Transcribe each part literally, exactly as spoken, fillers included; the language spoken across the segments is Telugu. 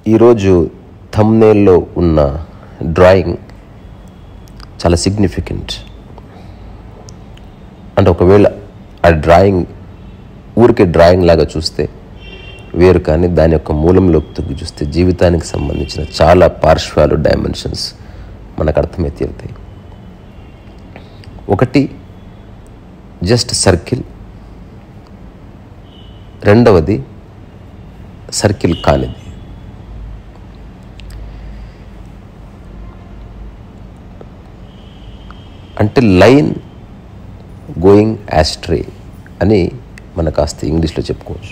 ఈరోజు థంబ్నెయిల్లో ఉన్న డ్రాయింగ్ చాలా సిగ్నిఫికెంట్. అంటే ఒకవేళ ఆ డ్రాయింగ్ ఊరికే డ్రాయింగ్ లాగా చూస్తే వేరు, కానీ దాని యొక్క మూలంలోకి తొగ్గి చూస్తే జీవితానికి సంబంధించిన చాలా పార్శ్వాలు, డైమెన్షన్స్ మనకు అర్థమై తీరుతాయి. ఒకటి జస్ట్ సర్కిల్, రెండవది సర్కిల్ కానిది. అంటే లైన్ గోయింగ్ యాస్ట్రే అని మన కాస్త ఇంగ్లీష్లో చెప్పుకోవచ్చు.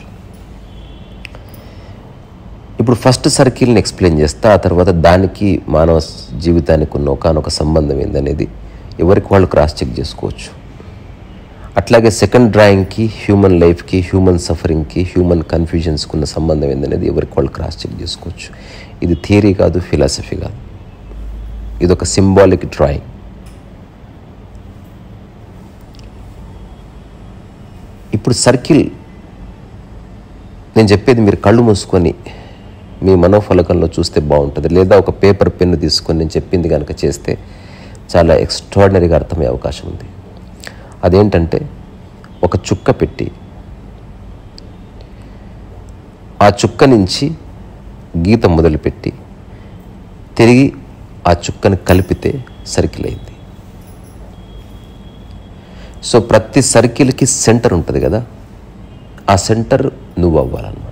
ఇప్పుడు ఫస్ట్ సర్కిల్ని ఎక్స్ప్లెయిన్ చేస్తా, ఆ తర్వాత దానికి మానవ జీవితానికి ఉన్న ఒకనొక సంబంధం ఏందనేది ఎవరికి వాళ్ళు క్రాస్ చెక్ చేసుకోవచ్చు. అట్లాగే సెకండ్ డ్రాయింగ్కి, హ్యూమన్ లైఫ్కి, హ్యూమన్ సఫరింగ్కి, హ్యూమన్ కన్ఫ్యూజన్స్కి ఉన్న సంబంధం ఏందనేది ఎవరికి వాళ్ళు క్రాస్ చెక్ చేసుకోవచ్చు. ఇది థియరీ కాదు, ఫిలాసఫీ కాదు, ఇది ఒక సింబాలిక్ డ్రాయింగ్. ఇప్పుడు సర్కిల్ నేను చెప్పేది మీరు కళ్ళు మూసుకొని మీ మనోఫలకంలో చూస్తే బాగుంటుంది, లేదా ఒక పేపర్ పెన్ను తీసుకొని నేను చెప్పింది కనుక చేస్తే చాలా ఎక్స్ట్రాడినరీగా అర్థమయ్యే అవకాశం ఉంది. అదేంటంటే ఒక చుక్క పెట్టి ఆ చుక్క నుంచి గీత మొదలుపెట్టి తిరిగి ఆ చుక్కని కలిపితే సర్కిల్ అయింది. సో ప్రతి సర్కిల్కి సెంటర్ ఉంటుంది కదా, ఆ సెంటర్ నువ్వు అవ్వాలన్నమాట.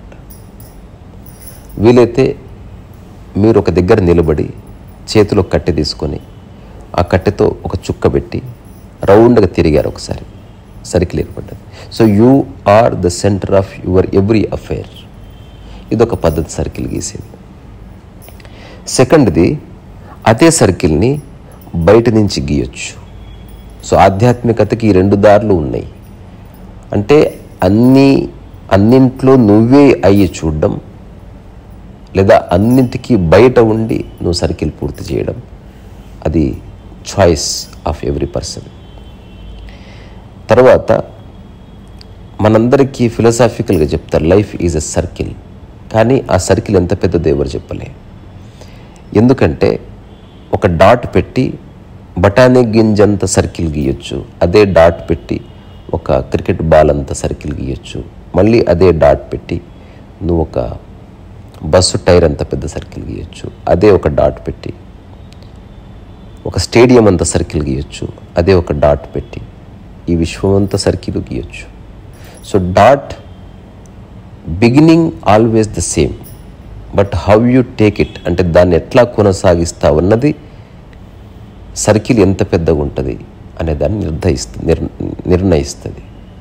వీలైతే మీరు ఒక దగ్గర నిలబడి చేతిలో కట్టె తీసుకొని ఆ కట్టెతో ఒక చుక్క పెట్టి రౌండ్గా తిరిగారు ఒకసారి, సర్కిల్ ఏర్పడ్డది. So you are the centre of your every affair. ఇదొక పద్ధతి సర్కిల్ గీసేది. సెకండ్ది, అదే సర్కిల్ని బయట నుంచి గీయొచ్చు. సో ఆధ్యాత్మికతకి ఈ రెండు దారులు ఉన్నాయి. అంటే అన్నీ అన్నింట్లో నువ్వే అయ్యి చూడడం, లేదా అన్నింటికి బయట ఉండి నువ్వు సర్కిల్ పూర్తి చేయడం. అది చాయిస్ ఆఫ్ ఎవ్రీ పర్సన్. తర్వాత మనందరికీ ఫిలాసాఫికల్గా చెప్తారు లైఫ్ ఈజ్ ఎ సర్కిల్, కానీ ఆ సర్కిల్ ఎంత పెద్దదో ఎవరు చెప్పలే. ఎందుకంటే ఒక డాట్ పెట్టి బఠానీ గింజంత సర్కిల్ గీయొచ్చు, అదే డాట్ పెట్టి ఒక క్రికెట్ బాల్ అంత సర్కిల్ గీయొచ్చు, మళ్ళీ అదే డాట్ పెట్టి నువ్వు ఒక బస్సు టైర్ అంత పెద్ద సర్కిల్ గీయొచ్చు, అదే ఒక డాట్ పెట్టి ఒక స్టేడియం అంత సర్కిల్ గీయొచ్చు, అదే ఒక డాట్ పెట్టి ఈ విశ్వం అంతా సర్కిల్ గీయొచ్చు. So dot beginning always the same, but how you take it, అంటే దాన్ని ఎట్లా కొనసాగిస్తావు అన్నది సర్కిల్ ఎంత పెద్దగా ఉంటుంది అనే దాన్ని నిర్ణయిస్తు నిర్ నిర్ణయిస్తుంది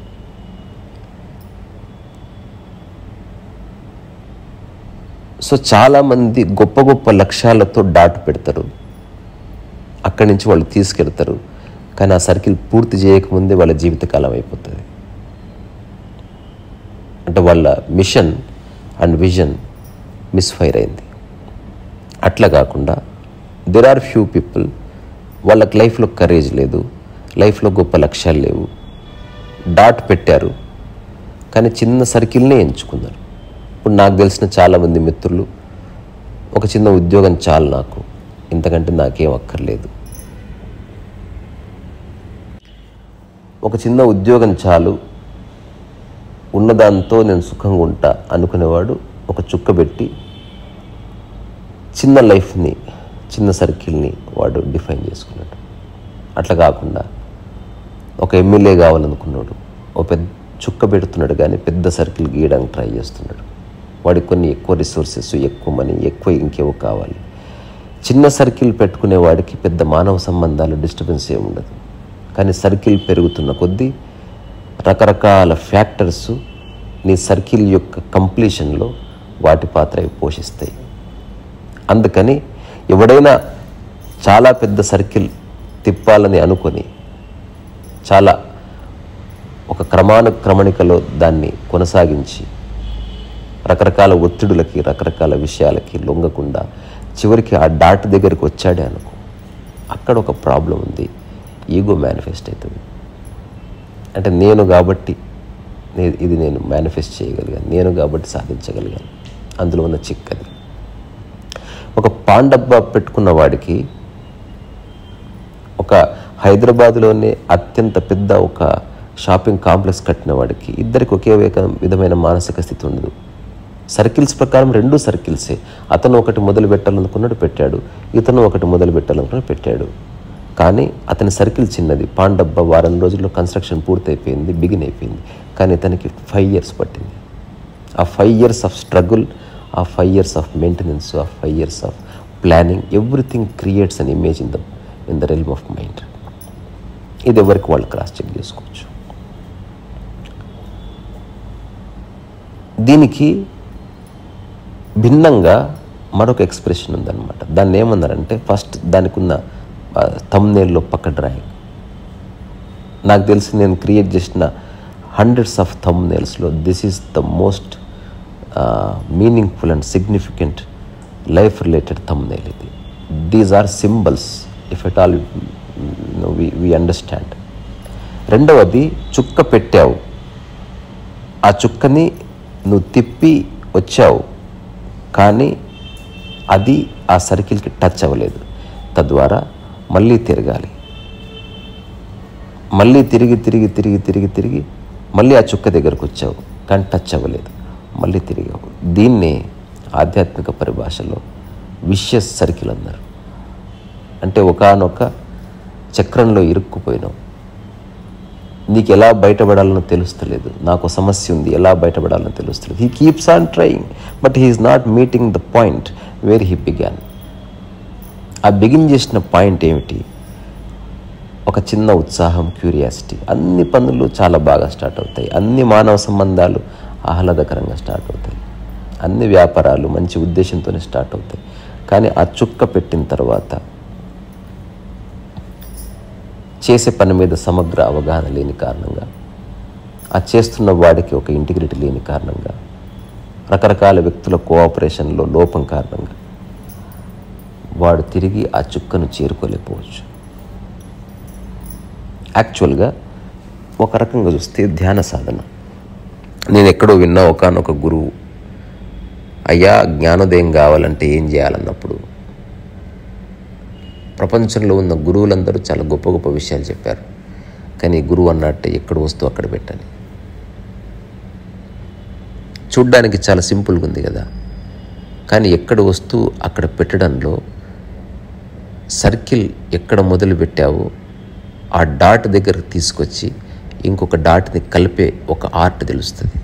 సో చాలామంది గొప్ప గొప్ప లక్ష్యాలతో డాట్ పెడతారు, అక్కడి నుంచి వాళ్ళు తీసుకెళ్తారు, కానీ ఆ సర్కిల్ పూర్తి చేయకముందే వాళ్ళ జీవితకాలం అయిపోతుంది. అంటే వాళ్ళ మిషన్ అండ్ విజన్ మిస్ఫైర్ అయింది. అట్లా కాకుండా దెర్ ఆర్ ఫ్యూ పీపుల్, వాళ్ళకి లైఫ్లో కరేజ్ లేదు, లైఫ్లో గొప్ప లక్ష్యాలు లేవు, డాట్ పెట్టారు కానీ చిన్న సర్కిల్నే ఎంచుకున్నారు. ఇప్పుడు నాకు తెలిసిన చాలామంది మిత్రులు ఒక చిన్న ఉద్యోగం చాలు, నాకు ఇంతకంటే నాకేం అక్కర్లేదు, ఒక చిన్న ఉద్యోగం చాలు, ఉన్నదాంతో నేను సుఖంగా ఉంటా అనుకునేవాడు ఒక చుక్క పెట్టి చిన్న లైఫ్ని, చిన్న సర్కిల్ని వాడు డిఫైన్ చేసుకున్నాడు. అట్లా కాకుండా ఒక ఎమ్మెల్యే కావాలనుకున్నాడు ఒక పెద్ద చుక్క పెడుతున్నాడు, కానీ పెద్ద సర్కిల్ గీయడానికి ట్రై చేస్తున్నాడు. వాడికి కొన్ని ఎక్కువ రిసోర్సెస్, ఎక్కువ మనీ, ఎక్కువ ఇంకేవో కావాలి. చిన్న సర్కిల్ పెట్టుకునే వాడికి పెద్ద మానవ సంబంధాలు డిస్టర్బెన్స్ ఏమి ఉండదు, కానీ సర్కిల్ పెరుగుతున్న కొద్దీ రకరకాల ఫ్యాక్టర్స్ నీ సర్కిల్ యొక్క కంప్లీషన్లో వాటి పాత్ర పోషిస్తాయి. అందుకని ఎవడైనా చాలా పెద్ద సర్కిల్ తిప్పాలని అనుకొని చాలా ఒక క్రమానుక్రమణికలో దాన్ని కొనసాగించి రకరకాల ఒత్తిడులకి, రకరకాల విషయాలకి లొంగకుండా చివరికి ఆ డాట్ దగ్గరికి వచ్చాడే అనుకో, అక్కడ ఒక ప్రాబ్లం ఉంది, ఈగో మేనిఫెస్ట్ అవుతుంది. అంటే నేను కాబట్టి ఇది నేను మేనిఫెస్ట్ చేయగలిగాను, నేను కాబట్టి సాధించగలిగాను, అందులో ఉన్న చిక్కది. ఒక పాన్ డబ్బా పెట్టుకున్న వాడికి ఒక హైదరాబాద్లోనే అత్యంత పెద్ద ఒక షాపింగ్ కాంప్లెక్స్ కట్టిన వాడికి ఇద్దరికి ఒకే విధమైన మానసిక స్థితి ఉండదు. సర్కిల్స్ ప్రకారం రెండు సర్కిల్సే. అతను ఒకటి మొదలు పెట్టాలనుకున్నాడు, పెట్టాడు. ఇతను ఒకటి మొదలు పెట్టాలనుకున్నాడు, పెట్టాడు. కానీ అతని సర్కిల్ చిన్నది. పాన్ డబ్బా వారం రోజుల్లో కన్స్ట్రక్షన్ పూర్తయిపోయింది, బిగిన్ అయిపోయింది. కానీ ఇతనికి ఫైవ్ ఇయర్స్ పట్టింది. ఆ ఫైవ్ ఇయర్స్ ఆఫ్ స్ట్రగుల్, ఆ ఫైవ్ ఇయర్స్ ఆఫ్ మెయింటెనెన్స్, ఆ five years of planning, everything creates an image in the in the realm of mind. ఇది ఎవరికి వాళ్ళు క్రాస్ చెక్ చేసుకోవచ్చు. దీనికి భిన్నంగా మరొక ఎక్స్ప్రెషన్ ఉందన్నమాట. దాన్ని ఏమన్నారంటే, ఫస్ట్ దానికి ఉన్న థంబ్నెయిల్లో పక్క డ్రాయింగ్. నాకు తెలిసి నేను క్రియేట్ చేసిన హండ్రెడ్స్ ఆఫ్ థంబ్నెయిల్స్లో this is the most meaningful and significant life related thumbnail ఇది. These are symbols if at all we we understand. రెండవది, చుక్క పెట్టావు, ఆ చుక్కని నువ్వు తిప్పి వచ్చావు, కానీ అది ఆ సర్కిల్కి టచ్ అవ్వలేదు. తద్వారా మళ్ళీ తిరగాలి, మళ్ళీ తిరిగి తిరిగి తిరిగి తిరిగి తిరిగి మళ్ళీ ఆ చుక్క దగ్గరకు వచ్చావు, కానీ టచ్ అవ్వలేదు, మళ్ళీ తిరిగావు. దీన్నే ఆధ్యాత్మిక పరిభాషలో విషయస్ సర్కిల్ అన్నారు. అంటే ఒకానొక చక్రంలో ఇరుక్కుపోయినావు, నీకు ఎలా బయటపడాలనో తెలుస్తలేదు. నాకు సమస్య ఉంది, ఎలా బయటపడాలనో తెలుస్తలేదు. He keeps on trying but he is not meeting the point where he began. ఆ బిగిన్ చేసిన పాయింట్ ఏమిటి? ఒక చిన్న ఉత్సాహం, క్యూరియాసిటీ. అన్ని పనులు చాలా బాగా స్టార్ట్ అవుతాయి, అన్ని మానవ సంబంధాలు ఆహ్లాదకరంగా స్టార్ట్ అవుతాయి, అన్ని వ్యాపారాలు మంచి ఉద్దేశంతోనే స్టార్ట్ అవుతాయి. కానీ ఆ చుక్క పెట్టిన తర్వాత చేసే పని మీద సమగ్ర అవగాహన లేని కారణంగా, ఆ చేస్తున్న వాడికి ఒక ఇంటిగ్రిటీ లేని కారణంగా, రకరకాల వ్యక్తుల కోఆపరేషన్లో లోపం కారణంగా వాడు తిరిగి ఆ చుక్కను చేరుకోలేకపోవచ్చు. యాక్చువల్గా ఒక రకంగా చూస్తే ధ్యాన సాధన. నేను ఎక్కడో విన్నా, ఒకానొక గురువు, అయ్యా జ్ఞానోదయం కావాలంటే ఏం చేయాలన్నప్పుడు ప్రపంచంలో ఉన్న గురువులందరూ చాలా గొప్ప గొప్ప విషయాలు చెప్పారు. కానీ గురువు అన్నట్టే ఎక్కడ వస్తువు అక్కడ పెట్టాలి. చూడ్డానికి చాలా సింపుల్గా ఉంది కదా, కానీ ఎక్కడ వస్తువు అక్కడ పెట్టడంలో సర్కిల్ ఎక్కడ మొదలు పెట్టావో ఆ డాట్ దగ్గరకు తీసుకొచ్చి ఇంకొక డాట్ని కలిపే ఒక ఆర్ట్ తెలుస్తుంది.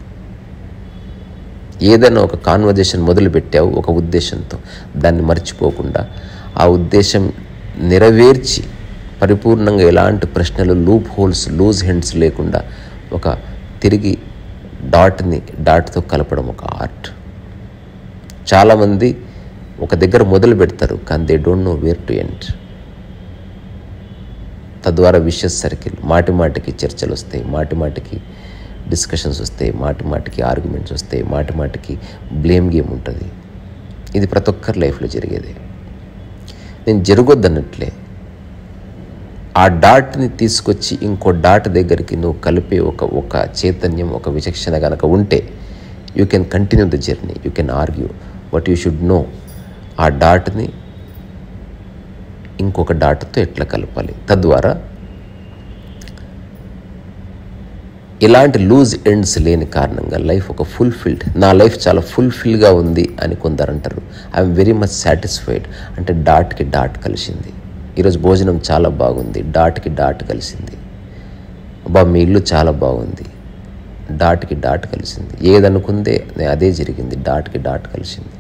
ఏదైనా ఒక కాన్వర్జేషన్ మొదలు పెట్టావు ఒక ఉద్దేశంతో, దాన్ని మర్చిపోకుండా ఆ ఉద్దేశం నెరవేర్చి పరిపూర్ణంగా ఎలాంటి ప్రశ్నలు, లూప్ హోల్స్, లూజ్ హెండ్స్ లేకుండా ఒక తిరిగి డాట్ని డాట్తో కలపడం ఒక ఆర్ట్. చాలామంది ఒక దగ్గర మొదలు పెడతారు, కానీ they don't know where to end. తద్వారా విషయస్ సర్కిల్, మాటి మాటికి చర్చలు వస్తాయి, మాటి మాటికి డిస్కషన్స్ వస్తాయి, మాటి మాటికి ఆర్గ్యుమెంట్స్ వస్తాయి, మాటి మాటికి బ్లేమ్ గేమ్ ఉంటుంది. ఇది ప్రతి ఒక్కరి లైఫ్లో జరిగేది. నేను జరగొద్దన్నట్లే ఆ డాట్ని తీసుకొచ్చి ఇంకో డాట్ దగ్గరికి నువ్వు కలిపే ఒక ఒక చైతన్యం, ఒక విచక్షణ కనుక ఉంటే you can continue the journey, you can argue, but you should know ఆ డాట్ని ఇంకొక డాట్తో ఎట్లా కలపాలి. తద్వారా ఇలాంటి లూజ్ ఎండ్స్ లేని కారణంగా లైఫ్ ఒక ఫుల్ఫిల్డ్, నా లైఫ్ చాలా ఫుల్ఫిల్గా ఉంది అని కొందరు అంటారు. ఐఎమ్ వెరీ మచ్ సాటిస్ఫైడ్ అంటే డాట్కి డాట్ కలిసింది. ఈరోజు భోజనం చాలా బాగుంది, డాట్కి డాట్ కలిసింది. అబ్బా మీ ఇల్లు చాలా బాగుంది, డాట్కి డాట్ కలిసింది. ఏదనుకుందే అదే జరిగింది, డాట్కి డాట్ కలిసింది.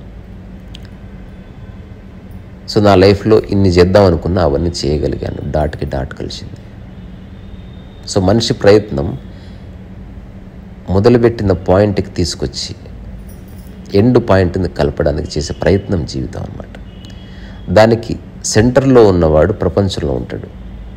సో నా లైఫ్లో ఇన్ని చేద్దాం అనుకున్నా అవన్నీ చేయగలిగాను, డాట్కి డాట్ కలిసింది. సో మనిషి ప్రయత్నం మొదలుపెట్టిన పాయింట్కి తీసుకొచ్చి ఎండ్ పాయింట్ని కలపడానికి చేసే ప్రయత్నం జీవితం అన్నమాట. దానికి సెంటర్లో ఉన్నవాడు ప్రపంచంలో ఉంటాడు,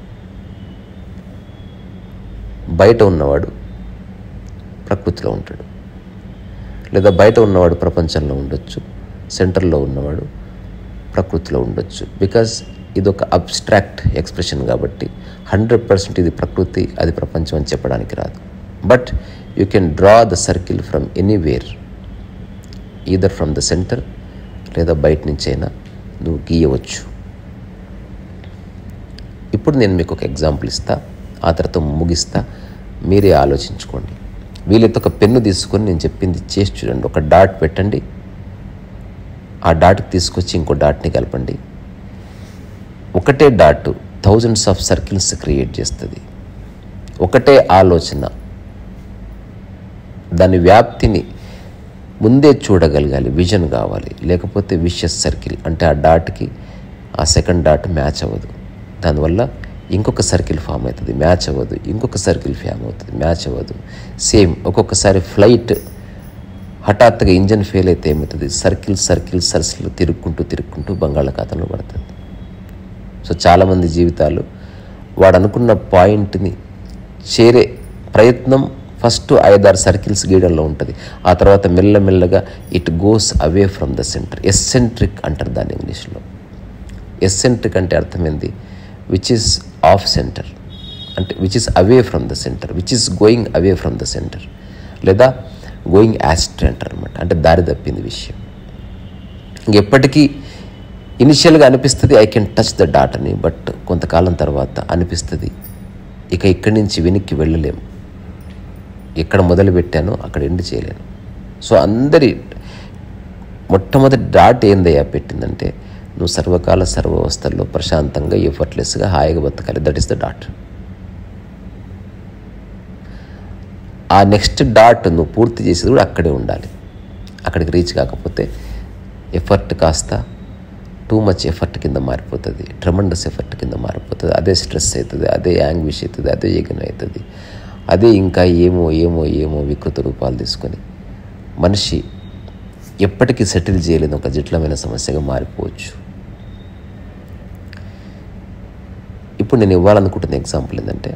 బయట ఉన్నవాడు ప్రకృతిలో ఉంటాడు. లేదా బయట ఉన్నవాడు ప్రపంచంలో ఉండొచ్చు, సెంటర్లో ఉన్నవాడు ప్రకృతిలో ఉండొచ్చు. బికాజ్ ఇది ఒక అబ్స్ట్రాక్ట్ ఎక్స్ప్రెషన్ కాబట్టి హండ్రెడ్ పర్సెంట్ ఇది ప్రకృతి, అది ప్రపంచం అని చెప్పడానికి రాదు. But you can draw the circle from anywhere, either from the centre లేదా బయట నుంచి అయినా నువ్వు గీయవచ్చు. ఇప్పుడు నేను మీకు ఒక ఎగ్జాంపుల్ ఇస్తా, ఆ తర్వాత ముగిస్తా, మీరే ఆలోచించుకోండి. వీలైతే ఒక పెన్ను తీసుకొని నేను చెప్పింది చేసి చూడండి. ఒక డాట్ పెట్టండి, ఆ డాట్కి తీసుకొచ్చి ఇంకో డాట్ని కలపండి. ఒకటే dot thousands of circles create చేస్తుంది. ఒకటే ఆలోచన, దాని వ్యాప్తిని ముందే చూడగలగాలి, విజన్ కావాలి. లేకపోతే విషయస్ సర్కిల్ అంటే ఆ డాట్కి ఆ సెకండ్ డాట్ మ్యాచ్ అవ్వదు. దానివల్ల ఇంకొక సర్కిల్ ఫామ్ అవుతుంది, మ్యాచ్ అవ్వదు. ఇంకొక సర్కిల్ ఫామ్ అవుతుంది, మ్యాచ్ అవ్వదు. సేమ్ ఒక్కొక్కసారి ఫ్లైట్ హఠాత్తుగా ఇంజన్ ఫెయిల్ అయితే ఏమవుతుంది, సర్కిల్ సర్కిల్ సర్కిల్ తిరుక్కుంటూ తిరుక్కుంటూ బంగాళాఖాతంలో పడుతుంది. సో చాలామంది జీవితాలు వాడు అనుకున్న పాయింట్ని చేరే ప్రయత్నం ఫస్ట్ ఐదారు సర్కిల్స్ గీయడంలో ఉంటుంది. ఆ తర్వాత మెల్లమెల్లగా it goes away from the centre. Eccentric అంటారు దాన్ని ఇంగ్లీష్లో. ఎస్సెంట్రిక్ అంటే అర్థమైంది విచ్ ఈస్ ఆఫ్ సెంటర్, అంటే which is away from the centre, which is going away from the centre, లేదా గోయింగ్ యాస్ట్రే అంటారు అనమాట. అంటే దారి తప్పింది విషయం. ఇంకెప్పటికీ ఇనిషియల్గా అనిపిస్తుంది I can touch the dot అని, బట్ కొంతకాలం తర్వాత అనిపిస్తుంది ఇక ఇక్కడి నుంచి వెనక్కి వెళ్ళలేము, ఎక్కడ మొదలు పెట్టానో అక్కడ ఎండ్ చేయలేను. సో అందరి మొట్టమొదటి డాట్ ఏందయ్యా పెట్టిందంటే నువ్వు సర్వకాల సర్వవస్థల్లో ప్రశాంతంగా ఎఫర్ట్లెస్గా హాయిగా బతకాలి. That is the dot. ఆ నెక్స్ట్ డాట్ నువ్వు పూర్తి చేసేది కూడా అక్కడే ఉండాలి. అక్కడికి రీచ్ కాకపోతే ఎఫర్ట్ కాస్త టూ మచ్ ఎఫర్ట్ కింద మారిపోతుంది, ట్రెమండస్ ఎఫర్ట్ కింద మారిపోతుంది. అదే స్ట్రెస్ అవుతుంది, అదే యాంగ్విష్ అవుతుంది, అదే యజ్ఞం అవుతుంది, అదే ఇంకా ఏమో ఏమో ఏమో వికృత రూపాలు తీసుకొని మనిషి ఎప్పటికీ సెటిల్ చేయలేని ఒక జటిలమైన సమస్యగా మారిపోవచ్చు. ఇప్పుడు నేను ఇవ్వాలనుకుంటున్న ఎగ్జాంపుల్ ఏంటంటే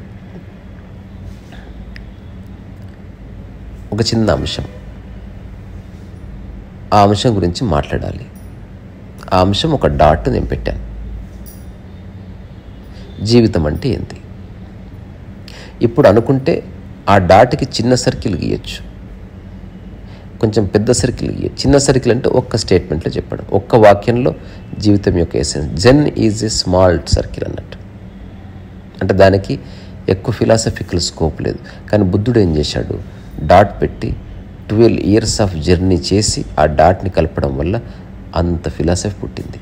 ఒక చిన్న అంశం, ఆ అంశం గురించి మాట్లాడాలి. ఆ అంశం ఒక డాట్ నేను పెట్టాను. జీవితం అంటే ఏంటి? ఇప్పుడు అనుకుంటే ఆ డాట్కి చిన్న సర్కిల్ గీయచ్చు, కొంచెం పెద్ద సర్కిల్ గీయచ్చు. చిన్న సర్కిల్ అంటే ఒక్క స్టేట్మెంట్లో చెప్పడం, ఒక్క వాక్యంలో జీవితం యొక్క essence. Zen is a small circle అన్నట్టు. అంటే దానికి ఎక్కువ ఫిలాసఫికల్ స్కోప్ లేదు. కానీ బుద్ధుడు ఏం చేశాడు, డాట్ పెట్టి ట్వెల్వ్ ఇయర్స్ ఆఫ్ జర్నీ చేసి ఆ డాట్ని కలపడం వల్ల అంత ఫిలాసఫీ పుట్టింది.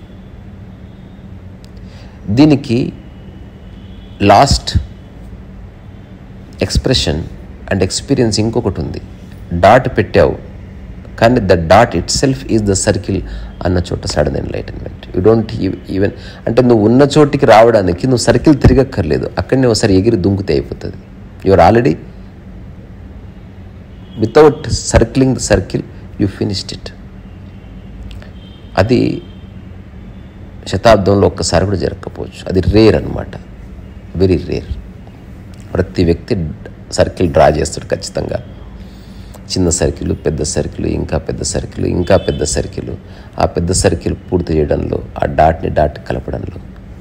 దీనికి లాస్ట్ ఎక్స్ప్రెషన్ అండ్ ఎక్స్పీరియన్స్ ఇంకొకటి ఉంది. డాట్ పెట్టావు కానీ the dot itself is the circle అన్న చోట sudden enlightenment. You don't even అంటే నువ్వు ఉన్న చోటికి రావడానికి నువ్వు సర్కిల్ తిరగక్కర్లేదు, అక్కడనే ఒకసారి ఎగిరి దుంకుతే అయిపోతుంది. Your already without circling the circle you finished it. అది శతాబ్దంలో ఒక్కసారి కూడా జరగకపోవచ్చు. అది రేర్ అనమాట, వెరీ రేర్. ప్రతి వ్యక్తి సర్కిల్ డ్రా చేస్తాడు ఖచ్చితంగా. చిన్న సర్కిల్, పెద్ద సర్కిల్, ఇంకా పెద్ద సర్కిల్, ఇంకా పెద్ద సర్కిల్. ఆ పెద్ద సర్కిల్ పూర్తి చేయడంలో, ఆ డాట్ని డాట్ కలపడంలో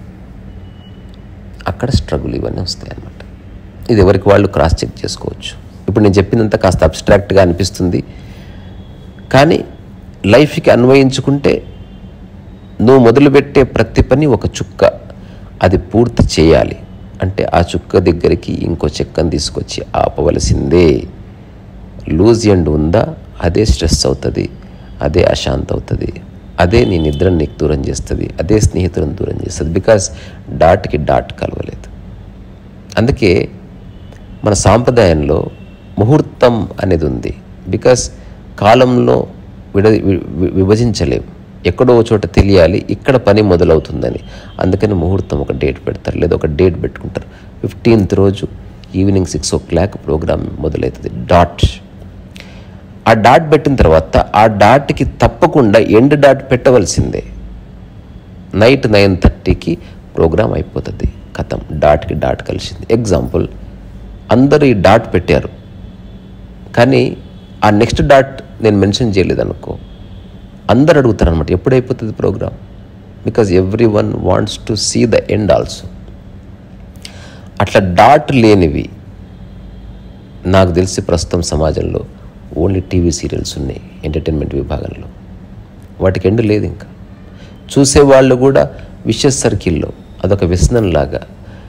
అక్కడ స్ట్రగుల్ ఇవన్నీ వస్తాయి అన్నమాట. ఇది ఎవరికి వాళ్ళు క్రాస్ చెక్ చేసుకోవచ్చు. ఇప్పుడు నేను చెప్పినంత కాస్త అబ్స్ట్రాక్ట్గా అనిపిస్తుంది, కానీ లైఫ్కి అన్వయించుకుంటే నువ్వు మొదలుపెట్టే ప్రతి పని ఒక చుక్క, అది పూర్తి చేయాలి అంటే ఆ చుక్క దగ్గరికి ఇంకో చెక్కను తీసుకొచ్చి ఆపవలసిందే. లూజ్ ఎండ్ ఉందా, అదే స్ట్రెస్ అవుతుంది, అదే అశాంతి అవుతుంది, అదే నీ నిద్రను నీకు దూరం చేస్తుంది, అదే స్నేహితులను దూరం చేస్తుంది. బికాస్ డాట్కి డాట్ కలవలేదు. అందుకే మన సాంప్రదాయంలో ముహూర్తం అనేది ఉంది. బికాస్ కాలంలో విడ విభజించలేము, ఎక్కడో చోట తెలియాలి ఇక్కడ పని మొదలవుతుందని. అందుకని ముహూర్తం ఒక డేట్ పెడతారు, లేదా ఒక డేట్ పెట్టుకుంటారు. ఫిఫ్టీన్త్ రోజు evening six o'clock programme మొదలవుతుంది. డాట్ ఆ డాట్ పెట్టిన తర్వాత ఆ డాట్కి తప్పకుండా ఎండ్ డాట్ పెట్టవలసిందే. నైట్ నైన్ థర్టీకి ప్రోగ్రామ్ అయిపోతుంది, కథం, డాట్కి డాట్ కలిసింది. ఎగ్జాంపుల్, అందరూ ఈ డాట్ పెట్టారు కానీ ఆ నెక్స్ట్ డాట్ నేను మెన్షన్ చేయలేదు అనుకో, అందరు అడుగుతారు అనమాట ఎప్పుడైపోతుంది programme. Because everyone wants to see the end also. అట్లా డాట్ లేనివి నాకు తెలిసి ప్రస్తుతం సమాజంలో ఓన్లీ టీవీ సీరియల్స్ ఉన్నాయి ఎంటర్టైన్మెంట్ విభాగంలో. వాటికి ఎండ్ లేదు. ఇంకా చూసేవాళ్ళు కూడా విషస్ సర్కిల్లో అదొక వ్యసనంలాగా.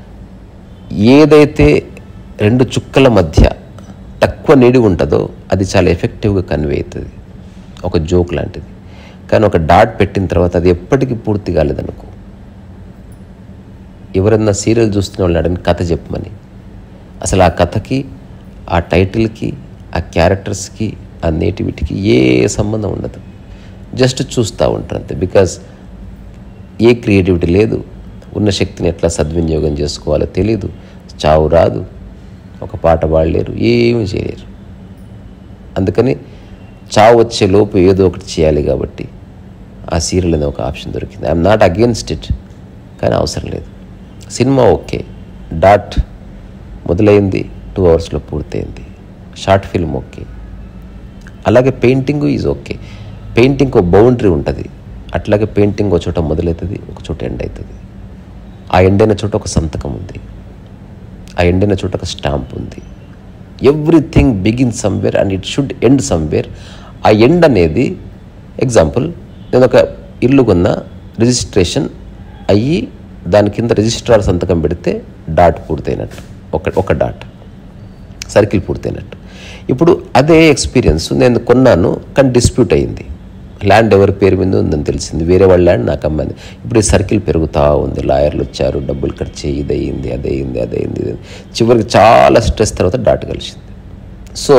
ఏదైతే రెండు చుక్కల మధ్య తక్కువ నీడి ఉంటుందో అది చాలా ఎఫెక్టివ్గా కన్వే అవుతుంది, ఒక జోక్ లాంటిది. కానీ ఒక డాట్ పెట్టిన తర్వాత అది ఎప్పటికీ పూర్తి కాలేదనుకో, ఎవరన్నా సీరియల్ చూస్తున్న వాళ్ళు అడిగిన కథ చెప్పమని, అసలు ఆ కథకి, ఆ టైటిల్కి, ఆ క్యారెక్టర్స్కి, ఆ నేటివిటీకి ఏ సంబంధం ఉండదు. జస్ట్ చూస్తూ ఉంటారు అంతే. బికాజ్ ఏ క్రియేటివిటీ లేదు, ఉన్న శక్తిని ఎట్లా సద్వినియోగం చేసుకోవాలో తెలీదు, చావు రాదు, ఒక పాట పాడలేరు, ఏమీ చేయలేరు. అందుకని చావు వచ్చే లోపు ఏదో ఒకటి చేయాలి కాబట్టి ఆ సీరియల్ అనేది ఒక ఆప్షన్ దొరికింది. ఐఎమ్ నాట్ అగేన్స్ట్ ఇట్, కానీ అవసరం లేదు. సినిమా ఓకే, డాట్ మొదలైంది, టూ అవర్స్లో పూర్తయింది. షార్ట్ ఫిల్మ్ ఓకే, అలాగే పెయింటింగ్ ఈజ్ ఓకే. పెయింటింగ్ ఒక బౌండరీ ఉంటుంది, అట్లాగే పెయింటింగ్ ఒక చోట మొదలవుతుంది, ఒక చోట ఎండ్ అవుతుంది. ఆ ఎండ్ అయిన చోట ఒక సంతకం ఉంది, ఆ ఎండ్ అయిన చోట ఒక స్టాంప్ ఉంది. Everything begin somewhere and it should end somewhere. ఆ ఎండ్ అనేది, ఎగ్జాంపుల్, నేను ఒక ఇల్లు కొన్న, రిజిస్ట్రేషన్ అయ్యి దాని కింద రిజిస్ట్రార్ సంతకం పెడితే డాట్ పూర్తయినట్టు, ఒక ఒక డాట్ సర్కిల్ పూర్తయినట్టు. ఇప్పుడు అదే ఎక్స్పీరియన్స్ నేను కొన్నాను, కానీ డిస్ప్యూట్ అయ్యింది. ల్యాండ్ ఎవరి పేరు మీద ఉందని తెలిసింది, వేరే వాళ్ళ ల్యాండ్ నాకు అమ్మాలి. ఇప్పుడు ఈ సర్కిల్ పెరుగుతూ ఉంది, లాయర్లు వచ్చారు, డబ్బులు ఖర్చు, ఇది అయ్యింది, అదయింది, అదయింది, ఇది చివరికి చాలా స్ట్రెస్ తర్వాత డాట్ కలిసింది. సో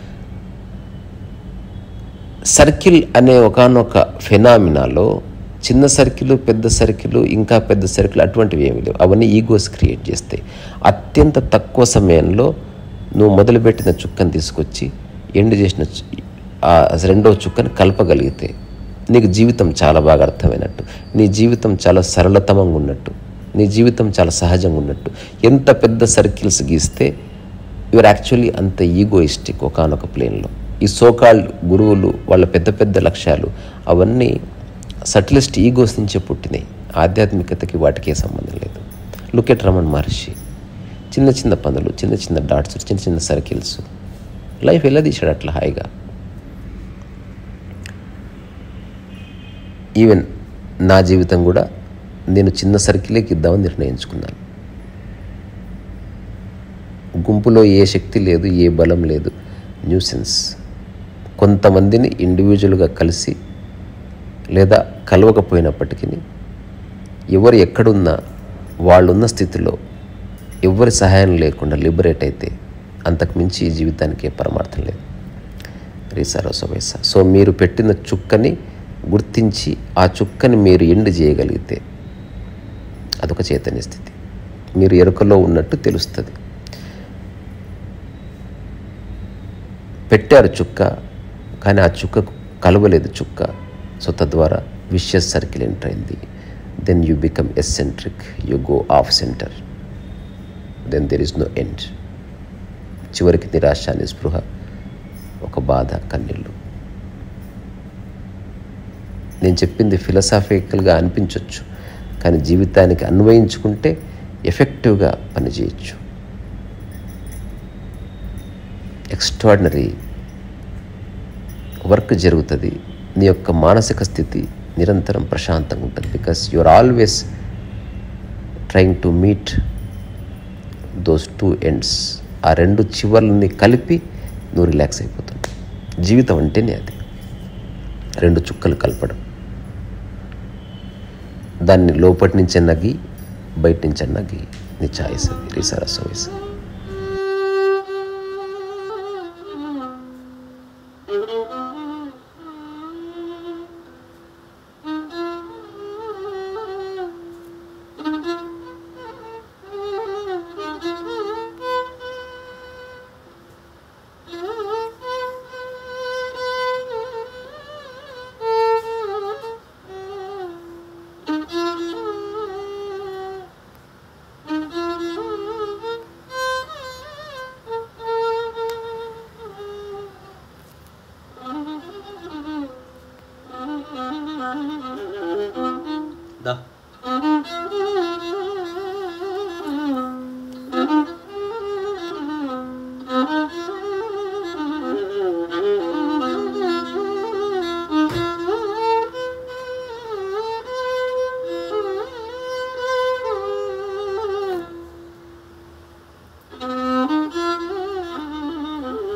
సర్కిల్ అనే ఒకానొక ఫెనామినాలో చిన్న సర్కిల్, పెద్ద సర్కిల్, ఇంకా పెద్ద సర్కిల్ అటువంటివి ఏమీ లేవు. అవన్నీ ఈగోస్ క్రియేట్ చేస్తాయి. అత్యంత తక్కువ సమయంలో నువ్వు మొదలుపెట్టిన చుక్కను తీసుకొచ్చి ఎండ్ చేసిన ఆ రెండవ చుక్కను కలపగలిగితే నీకు జీవితం చాలా బాగా అర్థమైనట్టు, నీ జీవితం చాలా సరళతమంగా ఉన్నట్టు, నీ జీవితం చాలా సహజంగా ఉన్నట్టు. ఎంత పెద్ద సర్కిల్స్ గీస్తే యువర్ యాక్చువల్లీ అంత ఈగోయిస్టిక్ ఒకానొక ప్లేన్లో. ఈ సోకాల్డ్ గురువులు వాళ్ళ పెద్ద పెద్ద లక్ష్యాలు అవన్నీ సటిలిస్ట్ ఈగోస్ నుంచే పుట్టినాయి. ఆధ్యాత్మికతకి వాటికే సంబంధం లేదు. లుక్ ఎట్ రమణ మహర్షి, చిన్న చిన్న పనులు, చిన్న చిన్న డాట్స్, చిన్న చిన్న సర్కిల్స్, లైఫ్ ఎలా తీశాడు అట్లా హాయిగా. ఈవెన్ నా జీవితం కూడా నేను చిన్న సర్కిల్కి ఇద్దామని నిర్ణయించుకున్నాను. గుంపులో ఏ శక్తి లేదు, ఏ బలం లేదు, న్యూసెన్స్. కొంతమందిని ఇండివిజువల్గా కలిసి లేదా కలవకపోయినప్పటికీ ఎవరు ఎక్కడున్నా వాళ్ళున్న స్థితిలో ఎవరి సహాయం లేకుండా లిబరేట్ అయితే అంతకుమించి ఈ జీవితానికి ఏ పరమార్థం లేదు. రీసారో సొవైసా. సో మీరు పెట్టిన చుక్కని గుర్తించి ఆ చుక్కని మీరు ఎండ్ చేయగలిగితే అదొక చైతన్య స్థితి. మీరు ఎరుకలో ఉన్నట్టు తెలుస్తుంది. పెట్టారు చుక్క, కానీ ఆ చుక్కకు కలవలేదు చుక్క. సో తద్వారా విషయస్ సర్కిల్ ఎంటర్ అయింది. Then you become eccentric, you go off centre, then there is no end. చివరికి నిరాశ, నిస్పృహ, ఒక బాధ, కన్నీళ్ళు. నేను చెప్పింది ఫిలసాఫికల్గా అనిపించవచ్చు, కానీ జీవితానికి అన్వయించుకుంటే ఎఫెక్టివ్గా పనిచేయచ్చు. ఎక్స్ట్రాడినరీ వర్క్ జరుగుతుంది. నీ యొక్క మానసిక స్థితి నిరంతరం ప్రశాంతంగా ఉంటుంది. Because you are always trying to meet those two ends. ఆ రెండు చివర్లని కలిపి నువ్వు రిలాక్స్ అయిపోతుంటావు. జీవితం అంటేనే అది, రెండు చుక్కలు కలపడం. దాన్ని లోపటి నుంచి అన్నగి, బయట నుంచి అన్నగి, నీ ఛాయిస్ అది. రీసారా సోవైసా. Da.